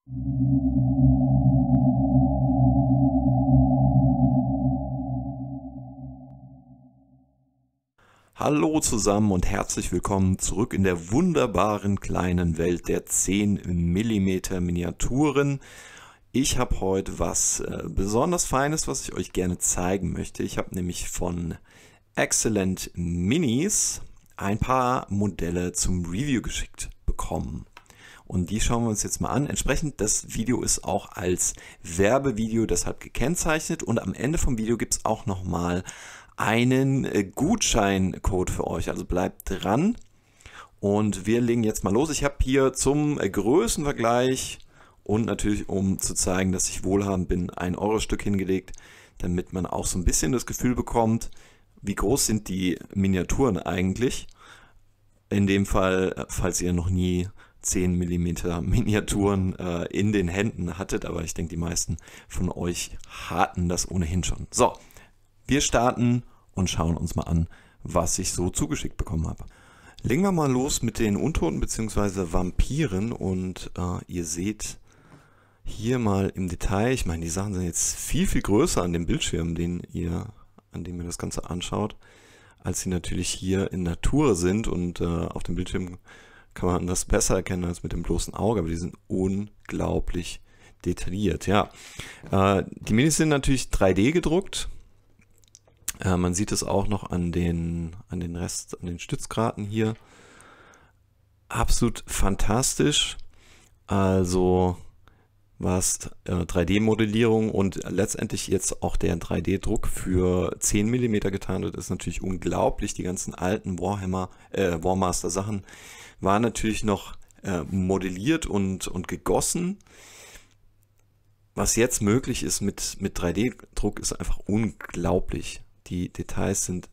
Hallo zusammen und herzlich willkommen zurück in der wunderbaren kleinen Welt der 10 mm Miniaturen. Ich habe heute was besonders Feines, was ich euch gerne zeigen möchte. Ich habe nämlich von Excellent Minis ein paar Modelle zum Review geschickt bekommen. Und die schauen wir uns jetzt mal an. Entsprechend, das Video ist auch als Werbevideo deshalb gekennzeichnet. Und am Ende vom Video gibt es auch nochmal einen Gutscheincode für euch. Also bleibt dran. Und wir legen jetzt mal los. Ich habe hier zum Größenvergleich und natürlich um zu zeigen, dass ich wohlhabend bin, ein Euro-Stück hingelegt, damit man auch so ein bisschen das Gefühl bekommt, wie groß sind die Miniaturen eigentlich. In dem Fall, falls ihr noch nie 10 mm Miniaturen in den Händen hattet, aber ich denke, die meisten von euch hatten das ohnehin schon. So, wir starten und schauen uns mal an, was ich so zugeschickt bekommen habe. Legen wir mal los mit den Untoten bzw. Vampiren und ihr seht hier mal im Detail, ich meine, die Sachen sind jetzt viel größer an dem Bildschirm, an dem ihr das Ganze anschaut, als sie natürlich hier in Natur sind, und auf dem Bildschirm kann man das besser erkennen als mit dem bloßen Auge, aber die sind unglaublich detailliert. Ja, die Minis sind natürlich 3D gedruckt. Man sieht es auch noch an den Stützgraten hier. Absolut fantastisch. Also was 3D-Modellierung und letztendlich jetzt auch der 3D-Druck für 10 mm getan wird, ist natürlich unglaublich. Die ganzen alten Warmaster-Sachen waren natürlich noch modelliert und gegossen. Was jetzt möglich ist mit 3D-Druck, ist einfach unglaublich. Die Details sind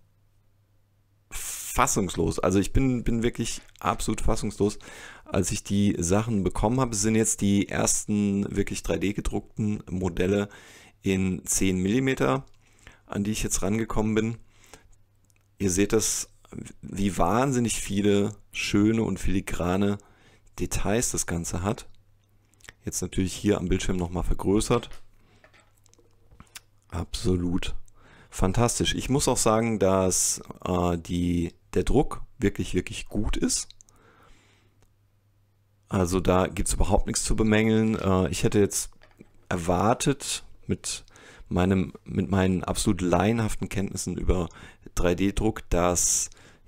fassungslos. Also ich bin wirklich absolut fassungslos, als ich die Sachen bekommen habe. Es sind jetzt die ersten wirklich 3D gedruckten Modelle in 10 mm, an die ich jetzt rangekommen bin. Ihr seht das, wie wahnsinnig viele schöne und filigrane Details das Ganze hat. Jetzt natürlich hier am Bildschirm nochmal vergrößert. Absolut fantastisch. Ich muss auch sagen, dass der Druck wirklich gut ist. Also da gibt es überhaupt nichts zu bemängeln. Ich hätte jetzt erwartet, mit meinen absolut laienhaften Kenntnissen über 3D-Druck, dass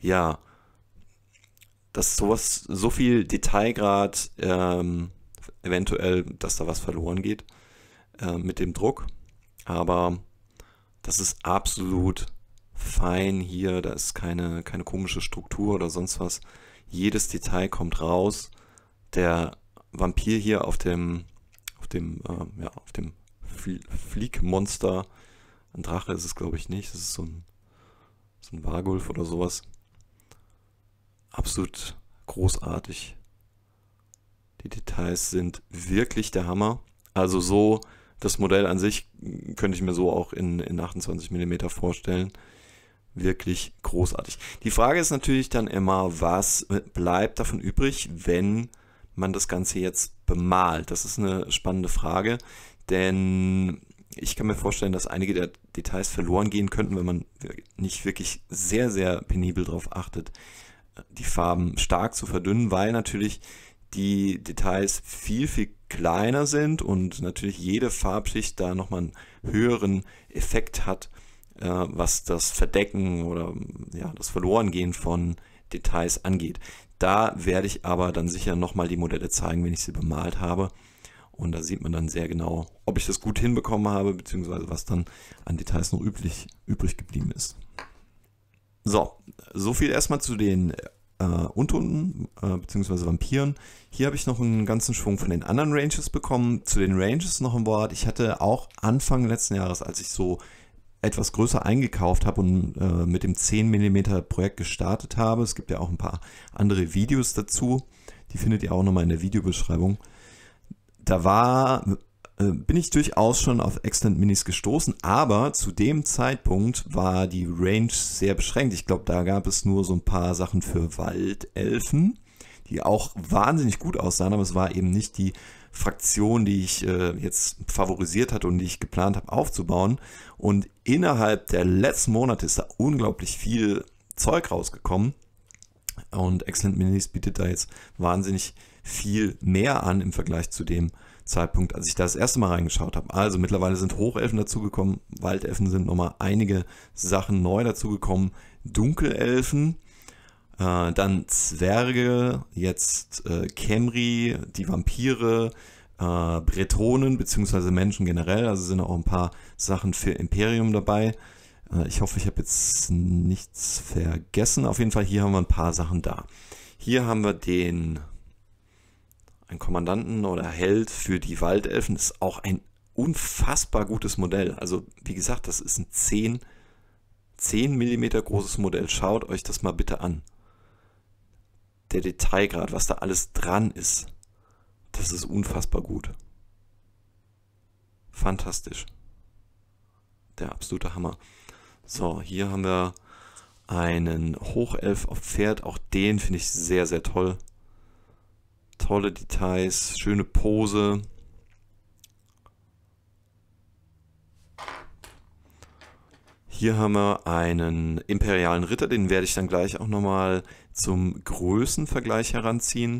sowas, so viel Detailgrad, eventuell, dass da was verloren geht mit dem Druck. Aber das ist absolut fein hier, da ist keine komische Struktur oder sonst was. Jedes Detail kommt raus. Der Vampir hier auf dem Fliegmonster, ein Drache ist es glaube ich nicht, das ist so ein Wargulf oder sowas. Absolut großartig. Die Details sind wirklich der Hammer. Also so, das Modell an sich könnte ich mir so auch in 28 mm vorstellen. Wirklich großartig. Die Frage ist natürlich dann immer, was bleibt davon übrig, wenn man das Ganze jetzt bemalt? Das ist eine spannende Frage, denn ich kann mir vorstellen, dass einige der Details verloren gehen könnten, wenn man nicht wirklich sehr penibel darauf achtet, die Farben stark zu verdünnen, weil natürlich die Details viel kleiner sind und natürlich jede Farbschicht da nochmal einen höheren Effekt hat, was das Verdecken oder das Verlorengehen von Details angeht. Da werde ich aber dann sicher nochmal die Modelle zeigen, wenn ich sie bemalt habe. Und da sieht man dann sehr genau, ob ich das gut hinbekommen habe, beziehungsweise was dann an Details noch übrig geblieben ist. So viel erstmal zu den Untoten bzw. Vampiren. Hier habe ich noch einen ganzen Schwung von den anderen Ranges bekommen. Zu den Ranges noch ein Wort. Ich hatte auch Anfang letzten Jahres, als ich so etwas größer eingekauft habe und mit dem 10 mm Projekt gestartet habe, es gibt ja auch ein paar andere Videos dazu, die findet ihr auch nochmal in der Videobeschreibung. Da bin ich durchaus schon auf Excellent Minis gestoßen, aber zu dem Zeitpunkt war die Range sehr beschränkt. Ich glaube, da gab es nur so ein paar Sachen für Waldelfen, die auch wahnsinnig gut aussahen, aber es war eben nicht die Fraktion, die ich jetzt favorisiert hatte und die ich geplant habe aufzubauen. Und innerhalb der letzten Monate ist da unglaublich viel Zeug rausgekommen. Und Excellent Minis bietet da jetzt wahnsinnig viel mehr an im Vergleich zu dem Zeitpunkt, als ich da das erste Mal reingeschaut habe. Also mittlerweile sind Hochelfen dazugekommen, Waldelfen sind nochmal einige Sachen neu dazugekommen, Dunkelelfen, dann Zwerge, jetzt Khemri, die Vampire, Bretonen bzw. Menschen generell, also sind auch ein paar Sachen für Imperium dabei. Ich hoffe, ich habe jetzt nichts vergessen. Auf jeden Fall, hier haben wir ein paar Sachen da. Hier haben wir einen Kommandanten oder Held für die Waldelfen. Das ist auch ein unfassbar gutes Modell. Also wie gesagt, das ist ein 10 mm großes Modell. Schaut euch das mal bitte an. Der Detailgrad, was da alles dran ist, das ist unfassbar gut. Fantastisch. Der absolute Hammer. So, hier haben wir einen Hochelf auf Pferd. Auch den finde ich sehr, sehr toll. Tolle Details, schöne Pose. Hier haben wir einen imperialen Ritter, den werde ich dann gleich auch nochmal zum Größenvergleich heranziehen.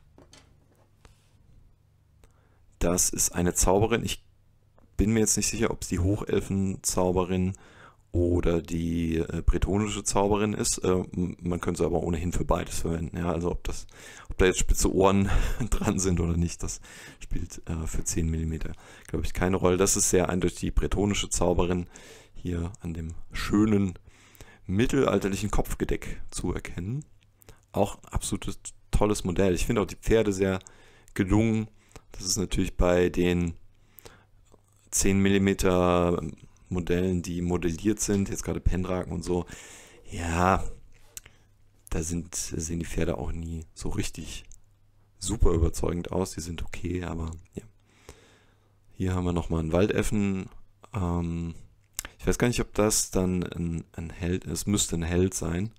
Das ist eine Zauberin. Ich bin mir jetzt nicht sicher, ob es die Hochelfen-Zauberin oder die bretonische Zauberin ist. Man könnte sie aber ohnehin für beides verwenden. Ja, also ob da jetzt spitze Ohren dran sind oder nicht, das spielt für 10 mm, glaube ich, keine Rolle. Das ist sehr eindeutig die bretonische Zauberin, hier an dem schönen mittelalterlichen Kopfgedeck zu erkennen. Auch absolutes tolles Modell. Ich finde auch die Pferde sehr gelungen. Das ist natürlich bei den 10 mm Modellen, die modelliert sind, jetzt gerade Pendraken und so, ja, da sehen die Pferde auch nie so richtig super überzeugend aus. Die sind okay, aber ja. Hier haben wir nochmal einen Waldelfen. Ich weiß gar nicht, ob das dann ein Held ist. Es müsste ein Held sein.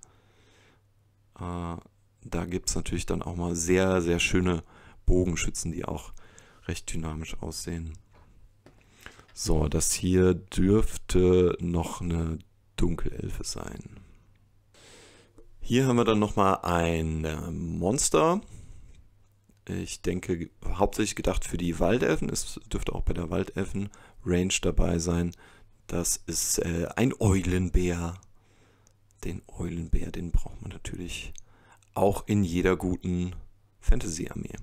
Da gibt es natürlich dann auch mal sehr, sehr schöne Bogenschützen, die auch recht dynamisch aussehen. So, das hier dürfte noch eine Dunkelelfe sein. Hier haben wir dann nochmal ein Monster. Ich denke, hauptsächlich gedacht für die Waldelfen. Es dürfte auch bei der Waldelfen-Range dabei sein. Das ist ein Eulenbär. Den Eulenbär, den braucht man natürlich auch in jeder guten Fantasy-Armee.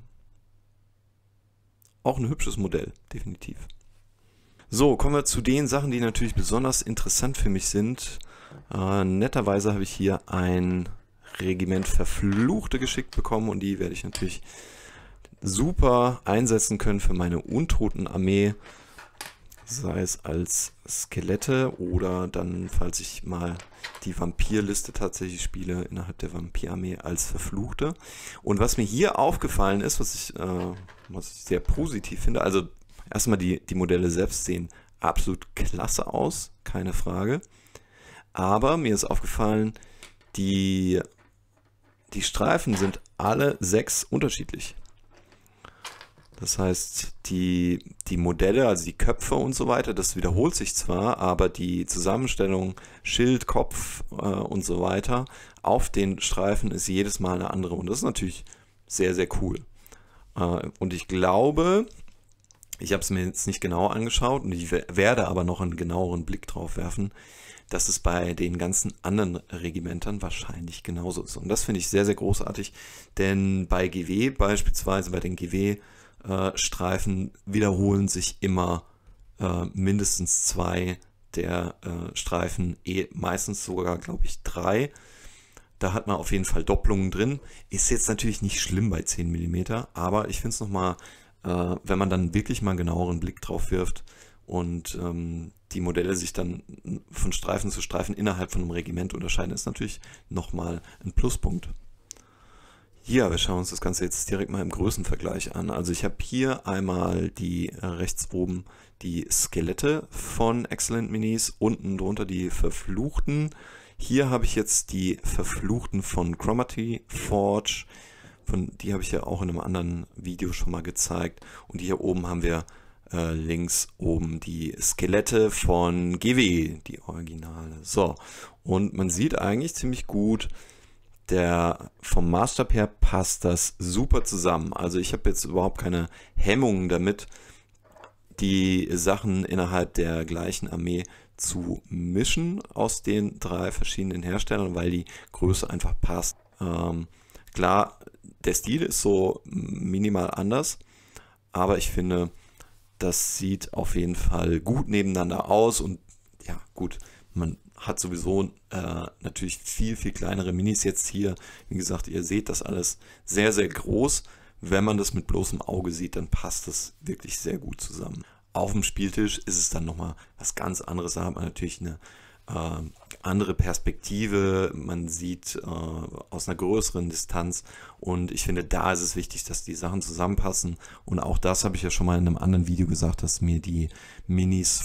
Auch ein hübsches Modell, definitiv. So, kommen wir zu den Sachen, die natürlich besonders interessant für mich sind. Netterweise habe ich hier ein Regiment Verfluchte geschickt bekommen und die werde ich natürlich super einsetzen können für meine Untoten-Armee. Sei es als Skelette oder dann, falls ich mal die Vampirliste tatsächlich spiele, innerhalb der Vampirarmee als Verfluchte. Und was mir hier aufgefallen ist, was ich sehr positiv finde, also erstmal die Modelle selbst sehen absolut klasse aus, keine Frage. Aber mir ist aufgefallen, die Streifen sind alle 6 unterschiedlich. Das heißt, die Modelle, also die Köpfe und so weiter, das wiederholt sich zwar, aber die Zusammenstellung Schild, Kopf und so weiter auf den Streifen ist jedes Mal eine andere. Und das ist natürlich sehr, sehr cool. Und ich glaube, ich habe es mir jetzt nicht genau angeschaut und ich werde aber noch einen genaueren Blick drauf werfen, dass es bei den ganzen anderen Regimentern wahrscheinlich genauso ist. Und das finde ich sehr, sehr großartig, denn bei GW beispielsweise, bei den GW-Streifen wiederholen sich immer mindestens 2 der Streifen, meistens sogar, glaube ich, 3. Da hat man auf jeden Fall Doppelungen drin. Ist jetzt natürlich nicht schlimm bei 10 mm, aber ich finde es nochmal, wenn man dann wirklich mal einen genaueren Blick drauf wirft und die Modelle sich dann von Streifen zu Streifen innerhalb von einem Regiment unterscheiden, ist natürlich nochmal ein Pluspunkt. Ja, wir schauen uns das Ganze jetzt direkt mal im Größenvergleich an. Also ich habe hier einmal die rechts oben die Skelette von Excellent Minis, unten drunter die Verfluchten. Hier habe ich jetzt die Verfluchten von Cromarty Forge, Die habe ich ja auch in einem anderen Video schon mal gezeigt. Und hier oben haben wir links oben die Skelette von GW, die Originale. So, und man sieht eigentlich ziemlich gut, vom Maßstab her passt das super zusammen. Also ich habe jetzt überhaupt keine Hemmungen damit, die Sachen innerhalb der gleichen Armee zu mischen aus den 3 verschiedenen Herstellern, weil die Größe einfach passt. Klar, der Stil ist so minimal anders, aber ich finde, das sieht auf jeden Fall gut nebeneinander aus und ja gut, man hat sowieso natürlich viel, viel kleinere Minis jetzt hier. Wie gesagt, ihr seht das alles sehr, sehr groß. Wenn man das mit bloßem Auge sieht, dann passt das wirklich sehr gut zusammen. Auf dem Spieltisch ist es dann nochmal was ganz anderes. Da hat man natürlich eine andere Perspektive. Man sieht aus einer größeren Distanz. Und ich finde, da ist es wichtig, dass die Sachen zusammenpassen. Und auch das habe ich ja schon mal in einem anderen Video gesagt, dass mir die Minis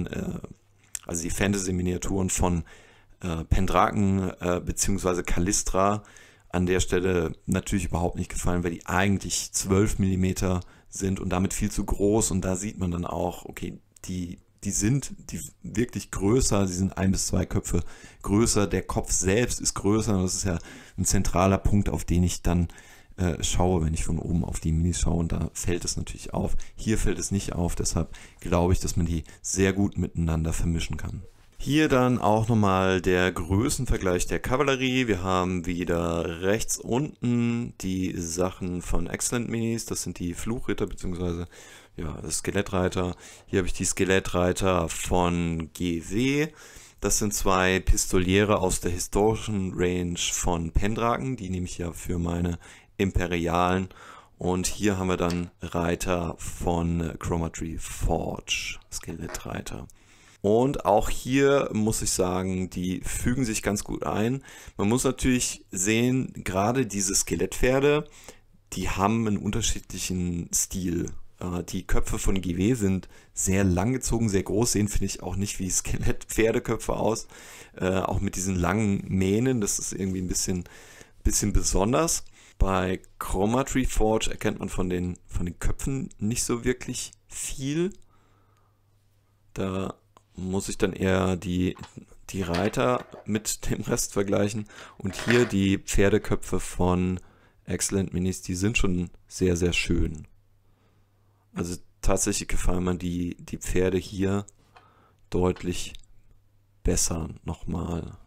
also die Fantasy-Miniaturen von Pendraken bzw. Kallistra an der Stelle natürlich überhaupt nicht gefallen, weil die eigentlich 12 mm sind und damit viel zu groß. Und da sieht man dann auch, okay, die sind wirklich größer, sie sind 1 bis 2 Köpfe größer, der Kopf selbst ist größer. Und das ist ja ein zentraler Punkt, auf den ich dann schaue, wenn ich von oben auf die Minis schaue, und da fällt es natürlich auf. Hier fällt es nicht auf, deshalb glaube ich, dass man die sehr gut miteinander vermischen kann. Hier dann auch nochmal der Größenvergleich der Kavallerie. Wir haben wieder rechts unten die Sachen von Excellent Minis, das sind die Fluchritter bzw. ja, Skelettreiter. Hier habe ich die Skelettreiter von GW. Das sind 2 Pistoliere aus der historischen Range von Pendraken, die nehme ich ja für meine Imperialen. Und hier haben wir dann Reiter von Chromatry Forge, Skelettreiter. Und auch hier muss ich sagen, die fügen sich ganz gut ein. Man muss natürlich sehen, gerade diese Skelettpferde, die haben einen unterschiedlichen Stil. Die Köpfe von GW sind sehr langgezogen, sehr groß, sehen finde ich auch nicht wie Skelettpferdeköpfe aus. Auch mit diesen langen Mähnen, das ist irgendwie ein bisschen besonders. Bei Chromatry Forge erkennt man von den Köpfen nicht so wirklich viel. Da muss ich dann eher die Reiter mit dem Rest vergleichen. Und hier die Pferdeköpfe von Excellent Minis, die sind schon sehr, sehr schön. Also tatsächlich gefallen mir die Pferde hier deutlich besser nochmal.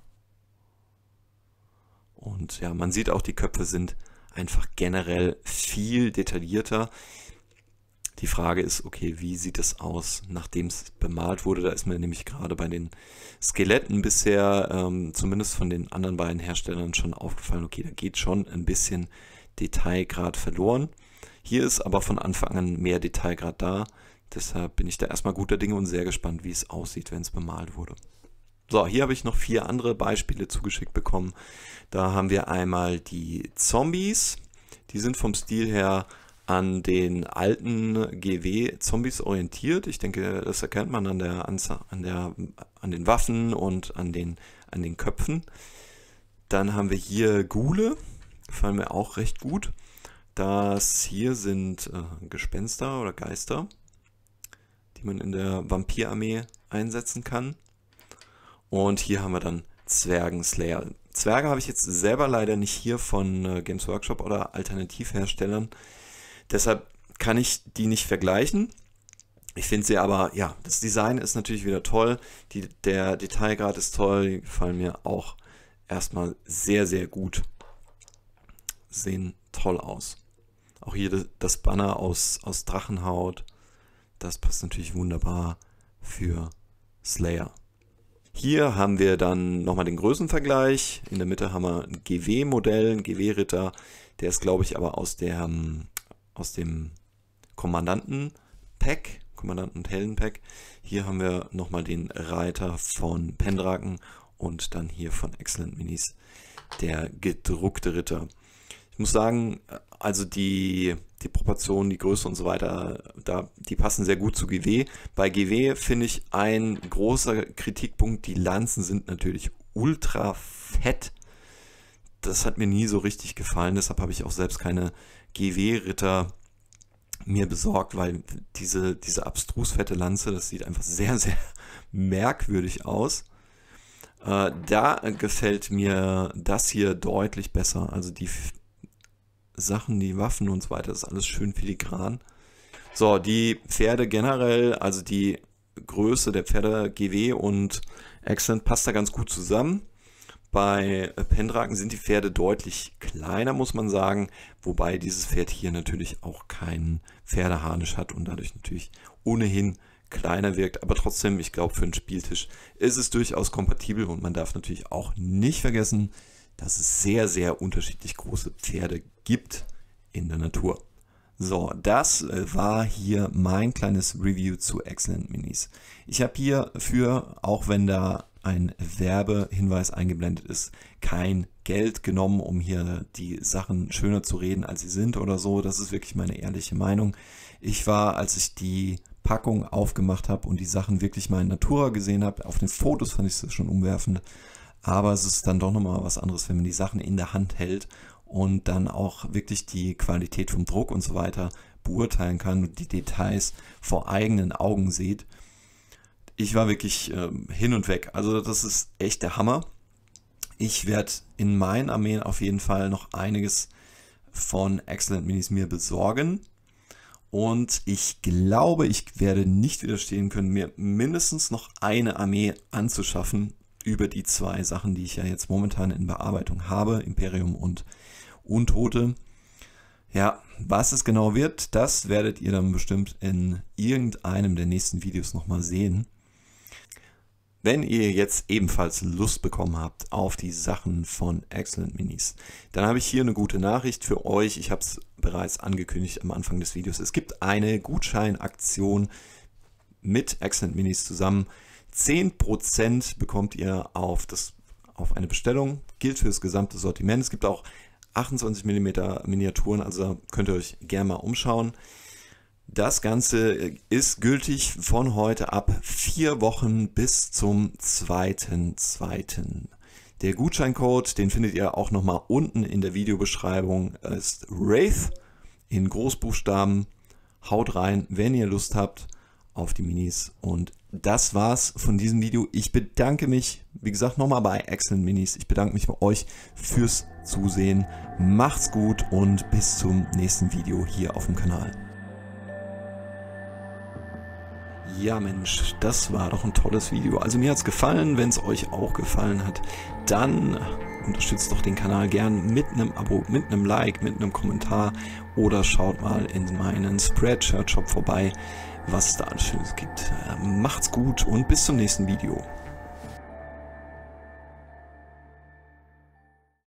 Und ja, man sieht auch, die Köpfe sind einfach generell viel detaillierter. Die Frage ist, okay, wie sieht es aus, nachdem es bemalt wurde? Da ist mir nämlich gerade bei den Skeletten bisher, zumindest von den anderen beiden Herstellern, schon aufgefallen, okay, da geht schon ein bisschen Detailgrad verloren. Hier ist aber von Anfang an mehr Detailgrad da. Deshalb bin ich da erstmal guter Dinge und sehr gespannt, wie es aussieht, wenn es bemalt wurde. So, hier habe ich noch 4 andere Beispiele zugeschickt bekommen. Da haben wir einmal die Zombies. Die sind vom Stil her an den alten GW-Zombies orientiert. Ich denke, das erkennt man an den Waffen und an den Köpfen. Dann haben wir hier Ghule, gefallen mir auch recht gut. Das hier sind Gespenster oder Geister, die man in der Vampirarmee einsetzen kann. Und hier haben wir dann Zwergen-Slayer. Zwerge habe ich jetzt selber leider nicht hier von Games Workshop oder Alternativherstellern. Deshalb kann ich die nicht vergleichen. Ich finde sie aber, ja, das Design ist natürlich wieder toll. Der Detailgrad ist toll. Die gefallen mir auch erstmal sehr, sehr gut. Sehen toll aus. Auch hier das Banner aus Drachenhaut. Das passt natürlich wunderbar für Slayer. Hier haben wir dann nochmal den Größenvergleich. In der Mitte haben wir ein GW-Modell, ein GW-Ritter. Der ist, glaube ich, aber aus dem Kommandanten-Pack, Kommandanten- und Helden-Pack. Hier haben wir nochmal den Reiter von Pendraken und dann hier von Excellent Minis der gedruckte Ritter. Ich muss sagen, also die Proportionen, die Größe und so weiter, die passen sehr gut zu GW. Bei GW finde ich ein großer Kritikpunkt, die Lanzen sind natürlich ultra fett. das hat mir nie so richtig gefallen. Deshalb habe ich auch selbst keine GW-Ritter mir besorgt, weil diese abstrus fette Lanze, das sieht einfach sehr, sehr merkwürdig aus. Da gefällt mir das hier deutlich besser. Also die Sachen, die Waffen und so weiter, das ist alles schön filigran. So, die Pferde generell, also die Größe der Pferde GW und Excellent passt da ganz gut zusammen. Bei Pendraken sind die Pferde deutlich kleiner, muss man sagen, wobei dieses Pferd hier natürlich auch keinen Pferdeharnisch hat und dadurch natürlich ohnehin kleiner wirkt. Aber trotzdem, ich glaube, für einen Spieltisch ist es durchaus kompatibel und man darf natürlich auch nicht vergessen, dass es sehr, sehr unterschiedlich große Pferde gibt in der Natur. So, das war hier mein kleines Review zu Excellent Minis. Ich habe hierfür, auch wenn da ein Werbehinweis eingeblendet ist, kein Geld genommen, um hier die Sachen schöner zu reden, als sie sind oder so. Das ist wirklich meine ehrliche Meinung. Ich war, als ich die Packung aufgemacht habe und die Sachen wirklich mal in Natura gesehen habe, auf den Fotos fand ich das schon umwerfend, aber es ist dann doch nochmal was anderes, wenn man die Sachen in der Hand hält und dann auch wirklich die Qualität vom Druck und so weiter beurteilen kann und die Details vor eigenen Augen sieht. Ich war wirklich hin und weg. Also das ist echt der Hammer. Ich werde in meinen Armeen auf jeden Fall noch einiges von Excellent Minis mir besorgen. Und ich glaube, ich werde nicht widerstehen können, mir mindestens noch eine Armee anzuschaffen über die 2 Sachen, die ich ja jetzt momentan in Bearbeitung habe, Imperium und Untote. Ja, was es genau wird, das werdet ihr dann bestimmt in irgendeinem der nächsten Videos nochmal sehen. Wenn ihr jetzt ebenfalls Lust bekommen habt auf die Sachen von Excellent Minis, dann habe ich hier eine gute Nachricht für euch. Ich habe es bereits angekündigt am Anfang des Videos. Es gibt eine Gutscheinaktion mit Excellent Minis zusammen. 10% bekommt ihr auf eine Bestellung, gilt für das gesamte Sortiment. Es gibt auch 28 mm Miniaturen, also könnt ihr euch gerne mal umschauen. Das Ganze ist gültig von heute ab 4 Wochen bis zum 2.2. Der Gutscheincode, den findet ihr auch nochmal unten in der Videobeschreibung, ist Wraith in Großbuchstaben. Haut rein, wenn ihr Lust habt auf die Minis. Und das war's von diesem Video. Ich bedanke mich, wie gesagt, nochmal bei Excellent Minis. Ich bedanke mich bei euch fürs Zusehen. Macht's gut und bis zum nächsten Video hier auf dem Kanal. Ja Mensch, das war doch ein tolles Video. Also mir hat es gefallen. Wenn es euch auch gefallen hat, dann unterstützt doch den Kanal gern mit einem Abo, mit einem Like, mit einem Kommentar oder schaut mal in meinen Spreadshirt Shop vorbei, was es da alles Schönes gibt. Macht's gut und bis zum nächsten Video.